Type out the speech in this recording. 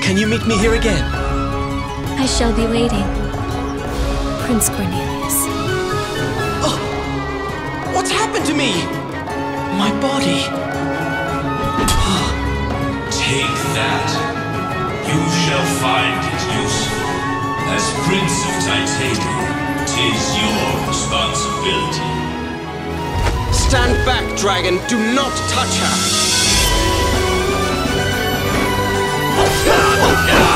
Can you meet me here again? I shall be waiting. Prince Cornelius. Oh! What's happened to me? My body. Take that. You shall find it useful. As Prince of Titania, 'tis your responsibility. Stand back, dragon. Do not touch her.